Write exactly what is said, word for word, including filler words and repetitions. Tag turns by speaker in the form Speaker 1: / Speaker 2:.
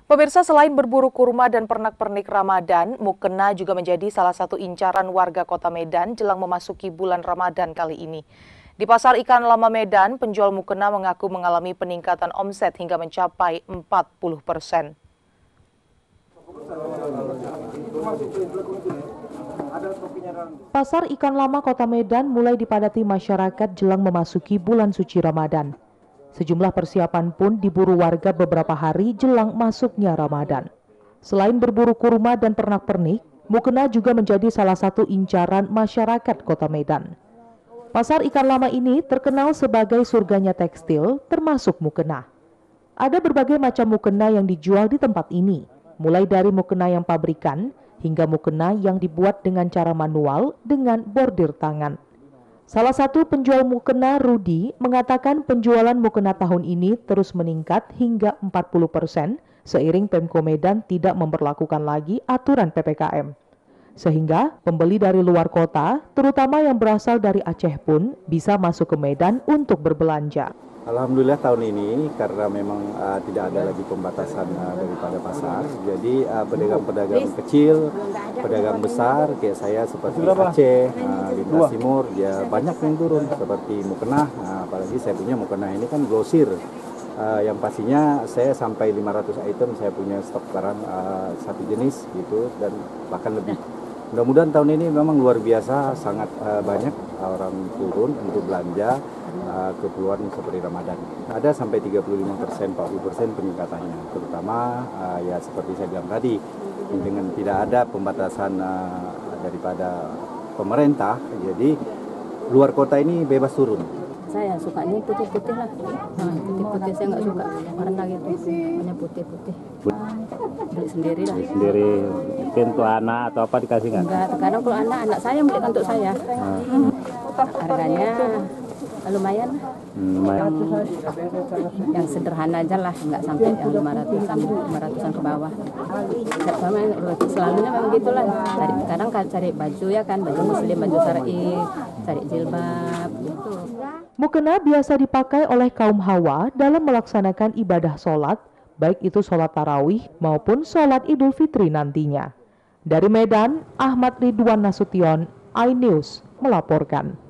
Speaker 1: Pemirsa, selain berburu kurma dan pernak-pernik Ramadan, mukena juga menjadi salah satu incaran warga Kota Medan jelang memasuki bulan Ramadan kali ini. Di Pasar Ikan Lama Medan, penjual mukena mengaku mengalami peningkatan omset hingga mencapai empat puluh persen. Pasar Ikan Lama Kota Medan mulai dipadati masyarakat jelang memasuki bulan suci Ramadan. Sejumlah persiapan pun diburu warga beberapa hari jelang masuknya Ramadan. Selain berburu kurma dan pernak-pernik, mukena juga menjadi salah satu incaran masyarakat Kota Medan. Pasar Ikan Lama ini terkenal sebagai surganya tekstil, termasuk mukena. Ada berbagai macam mukena yang dijual di tempat ini, mulai dari mukena yang pabrikan hingga mukena yang dibuat dengan cara manual dengan bordir tangan. Salah satu penjual mukena, Rudi, mengatakan penjualan mukena tahun ini terus meningkat hingga empat puluh persen seiring Pemko Medan tidak memberlakukan lagi aturan P P K M. Sehingga pembeli dari luar kota, terutama yang berasal dari Aceh pun bisa masuk ke Medan untuk berbelanja.
Speaker 2: Alhamdulillah tahun ini karena memang uh, tidak ada lagi pembatasan uh, daripada pasar, jadi pedagang-pedagang uh, kecil, pedagang besar kayak saya seperti Aceh, uh, Lintas Timur, ya banyak yang turun seperti mukena, uh, apalagi saya punya mukena ini kan glosir, uh, yang pastinya saya sampai lima ratus item saya punya stok barang uh, satu jenis gitu dan bahkan lebih. Mudah-mudahan tahun ini memang luar biasa, sangat uh, banyak orang turun untuk belanja uh, keperluan seperti Ramadan. Ada sampai tiga puluh lima persen, empat puluh persen peningkatannya, terutama uh, ya seperti saya bilang tadi, dengan tidak ada pembatasan uh, daripada pemerintah, jadi luar kota ini bebas turun.
Speaker 3: Saya sukanya putih-putih lah, nah, putih-putih saya nggak suka warna gitu, hanya putih-putih. Beli sendiri lah.
Speaker 4: Beli sendiri, mungkin untuk anak atau apa dikasih nggak?
Speaker 3: Enggak, kadang kalau anak, anak saya belikan untuk saya. Hmm. Harganya lumayan.
Speaker 4: Hmm, lumayan.
Speaker 3: Yang, yang sederhana aja lah, nggak sampai yang lima ratusan, lima ratusan ke bawah. Selalunya memang gitulah. Cari, kadang cari baju ya kan, baju muslim, baju syar'i, cari jilbab gitu.
Speaker 1: Mukena biasa dipakai oleh kaum Hawa dalam melaksanakan ibadah sholat, baik itu sholat tarawih maupun sholat Idul Fitri nantinya. Dari Medan, Ahmad Ridwan Nasution, iNews melaporkan.